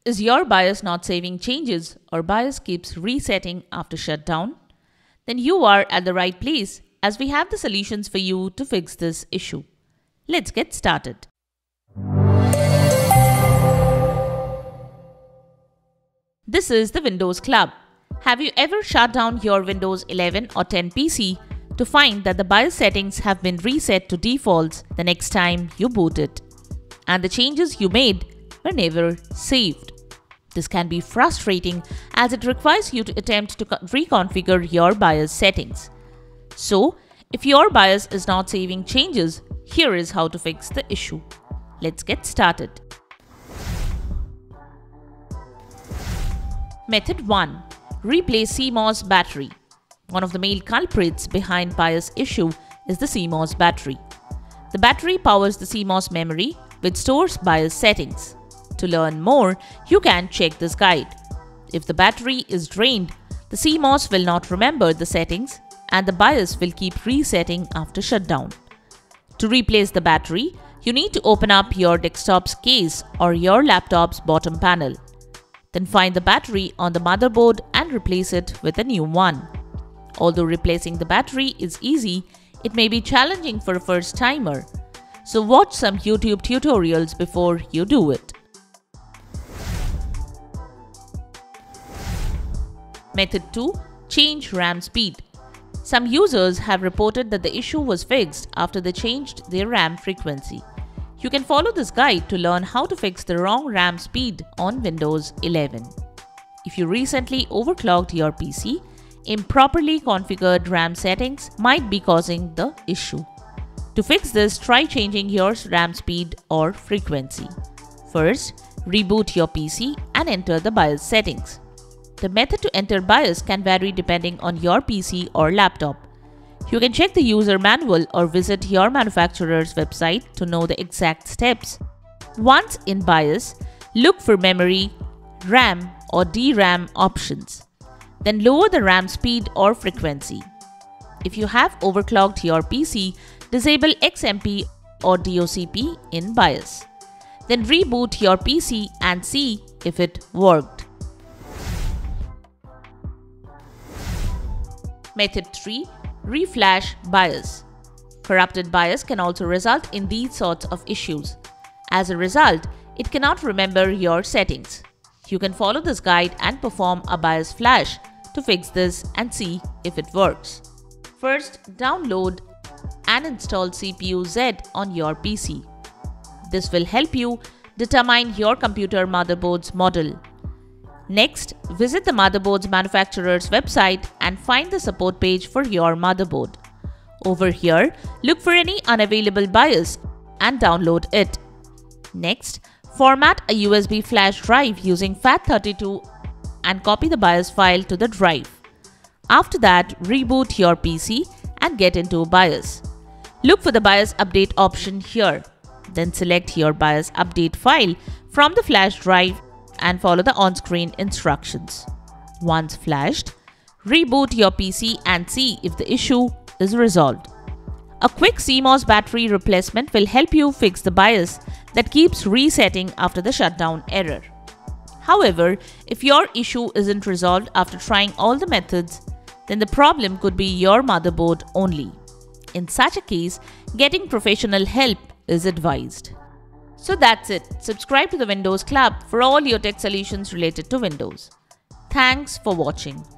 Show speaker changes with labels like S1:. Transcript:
S1: Is your BIOS not saving changes or BIOS keeps resetting after shutdown? Then you are at the right place, as we have the solutions for you to fix this issue. Let's get started. This is the Windows Club. Have you ever shut down your Windows 11 or 10 PC to find that the BIOS settings have been reset to defaults the next time you boot it, and the changes you made were never saved? This can be frustrating as it requires you to attempt to reconfigure your BIOS settings. So, if your BIOS is not saving changes, here is how to fix the issue. Let's get started. Method 1. Replace CMOS battery. One of the main culprits behind BIOS issue is the CMOS battery. The battery powers the CMOS memory, which stores BIOS settings. To learn more, you can check this guide. If the battery is drained, the CMOS will not remember the settings and the BIOS will keep resetting after shutdown. To replace the battery, you need to open up your desktop's case or your laptop's bottom panel. Then find the battery on the motherboard and replace it with a new one. Although replacing the battery is easy, it may be challenging for a first-timer. So watch some YouTube tutorials before you do it. Method 2. Change RAM speed. Some users have reported that the issue was fixed after they changed their RAM frequency. You can follow this guide to learn how to fix the wrong RAM speed on Windows 11. If you recently overclocked your PC, improperly configured RAM settings might be causing the issue. To fix this, try changing your RAM speed or frequency. First, reboot your PC and enter the BIOS settings. The method to enter BIOS can vary depending on your PC or laptop. You can check the user manual or visit your manufacturer's website to know the exact steps. Once in BIOS, look for memory, RAM or DRAM options. Then lower the RAM speed or frequency. If you have overclocked your PC, disable XMP or DOCP in BIOS. Then reboot your PC and see if it worked. Method 3. Reflash BIOS. Corrupted BIOS can also result in these sorts of issues. As a result, it cannot remember your settings. You can follow this guide and perform a BIOS flash to fix this and see if it works. First, download and install CPU-Z on your PC. This will help you determine your computer motherboard's model. Next, visit the motherboard's manufacturer's website and find the support page for your motherboard. Over here, look for any unavailable BIOS and download it. Next, format a USB flash drive using FAT32 and copy the BIOS file to the drive. After that, reboot your PC and get into BIOS. Look for the BIOS update option here. Then select your BIOS update file from the flash drive and follow the on-screen instructions. Once flashed, reboot your PC and see if the issue is resolved. A quick CMOS battery replacement will help you fix the BIOS that keeps resetting after the shutdown error. However, if your issue isn't resolved after trying all the methods, then the problem could be your motherboard only. In such a case, getting professional help is advised. So that's it. Subscribe to the Windows Club for all your tech solutions related to Windows. Thanks for watching.